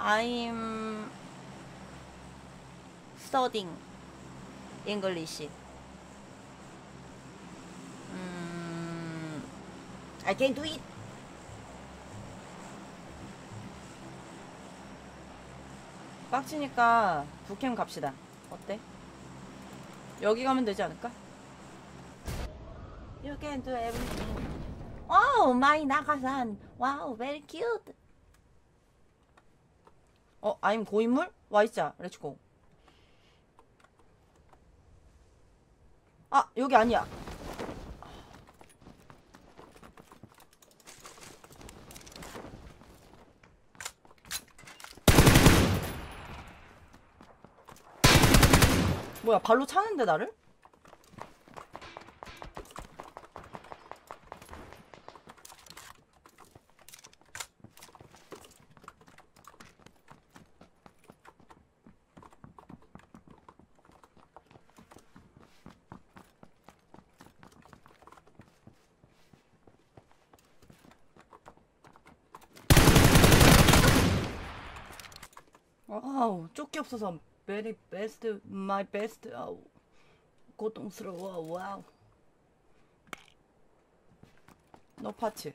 I'm studying English. I can do it. 빡치니까 북캠 갑시다. 어때? 여기 가면 되지 않을까? You can do everything. Oh, my 나가산. Wow, very cute. I'm 고인물? 와있자. 렛츠고. 아, 여기 아니야. 뭐야, 발로 차는데 나를? 아우, 조끼 없어서 very best, my best. 아우, 고통스러워. 와우. 너 파츠.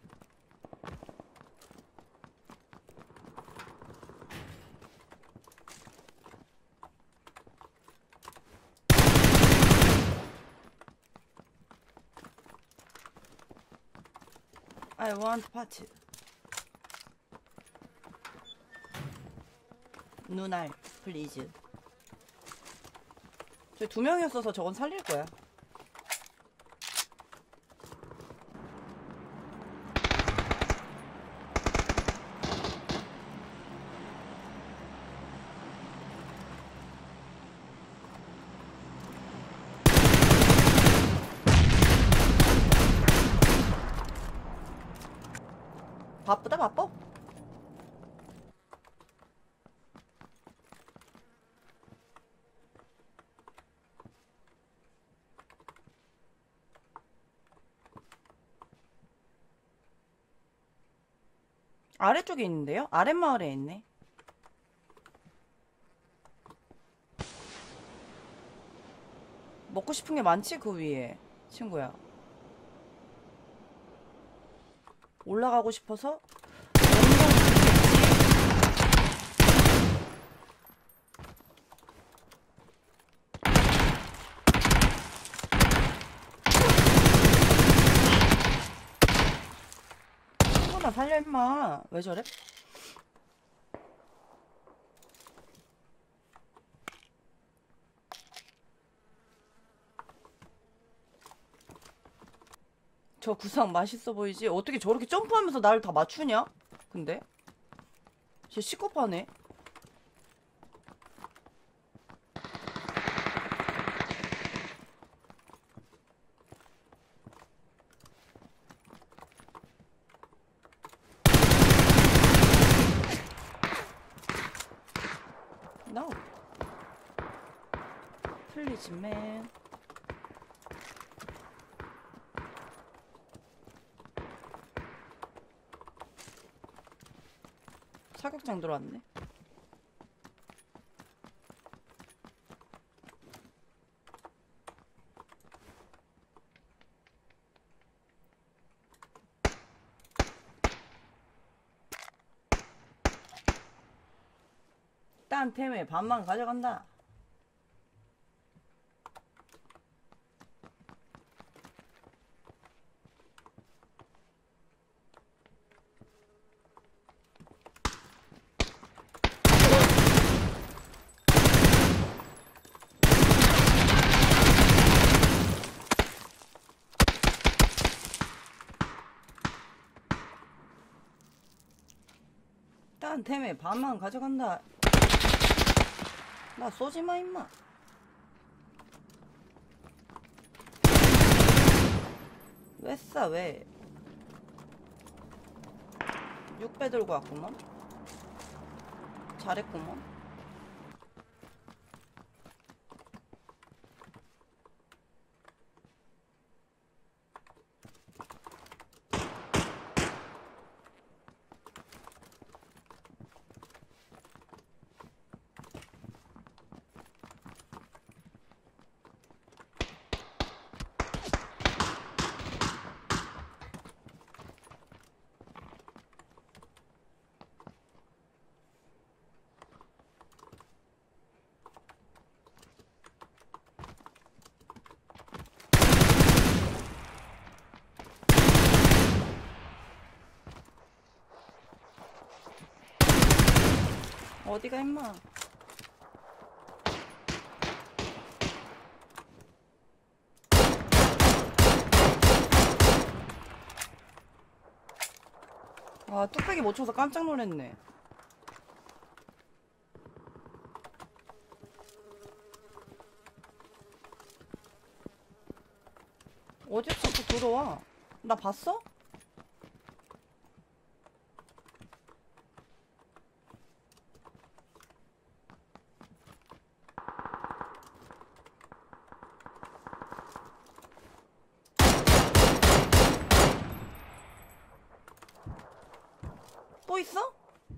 I want 파츠. 눈알, 플리즈. 저희 2명이었어서 저건 살릴 거야. 바쁘다, 바빠. 아래쪽에 있는데요? 아랫마을에 있네. 먹고 싶은 게 많지? 그 위에 친구야. 올라가고 싶어서 친구나 살려 임마. 왜 저래? 저 구상 맛있어 보이지? 어떻게 저렇게 점프하면서 나를 다 맞추냐? 근데? 쟤 시커파네. No. Please, man. 사격장 들어왔네. 딴 템에 반만 가져간다. 딴 템에 반만 가져간다. 나 쏘지마 임마. 왜 쏴 왜? 6배 들고 왔구먼. 잘했구먼. 어디가 임마. 아, 뚝배기 못 쳐서 깜짝 놀랐네. 어디서 자꾸 들어와? 나 봤어? 또 있어?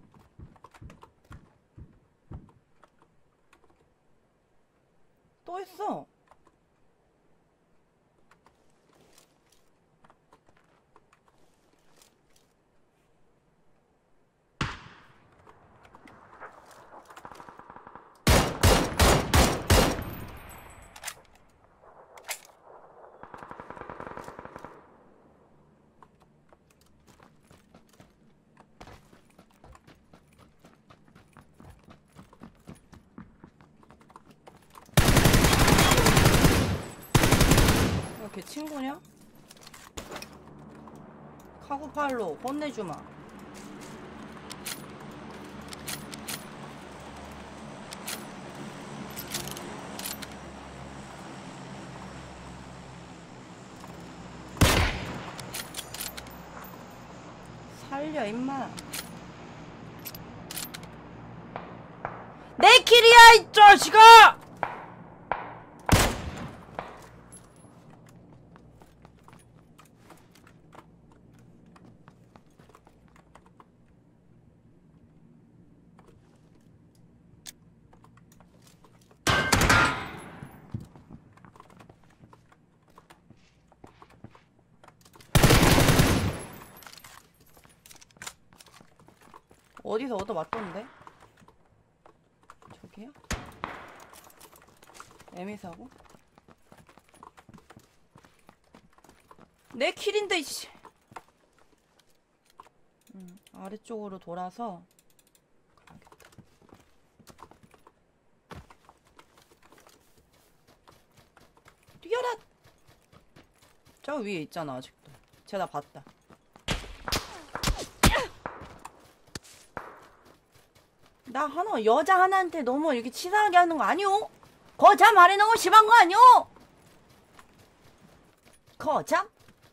또 있어. 걔 친구냐? 카구팔로 혼내주마. 살려 임마. 내 길이야 이 자식아! 어디서 얻어맞던데? 저기요? 애미사고? 내 킬인데 이씨. 아래쪽으로 돌아서 가야겠다. 뛰어라! 저 위에 있잖아 아직도. 쟤 나 봤다. 나 하나 여자 하나한테 너무 이렇게 치사하게 하는 거 아니오? 거참 말해 너무 심한 거 아니오? 거참?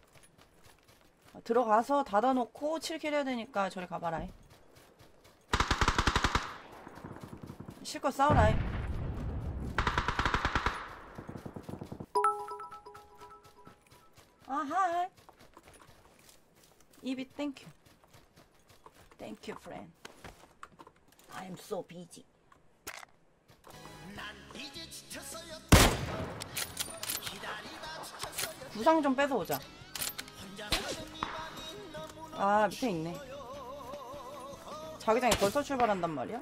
들어가서 닫아놓고 7킬 해야 되니까 저리 가봐라. 실컷 싸우라. 아하. 입이 땡큐. 땡큐 프렌드. I'm so busy. 구상 좀 뺏어오자. 아 밑에 있네. 자기장이 벌써 출발한단 말이야?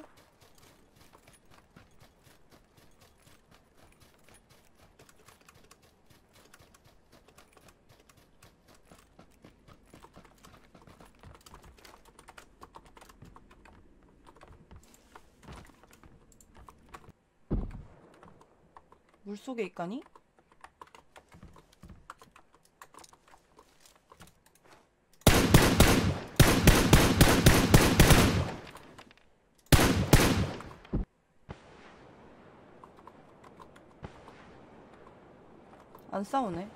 물속에 있까니? 안 싸우네.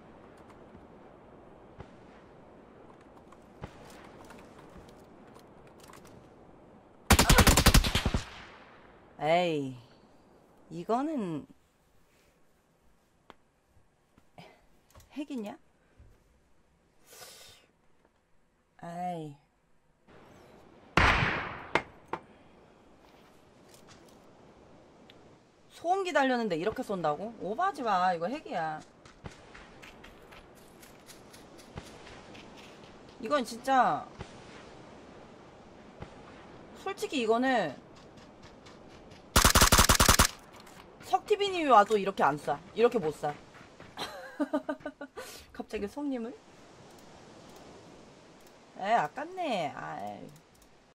에이, 이거는 핵이냐? 에이. 소음기 달렸는데 이렇게 쏜다고? 오버하지 마. 이거 핵이야. 이건 진짜 솔직히 이거는 석티비님이 와도 이렇게 안 쏴. 이렇게 못 쏴. 갑자기 손님을? 에 아깝네. 아이.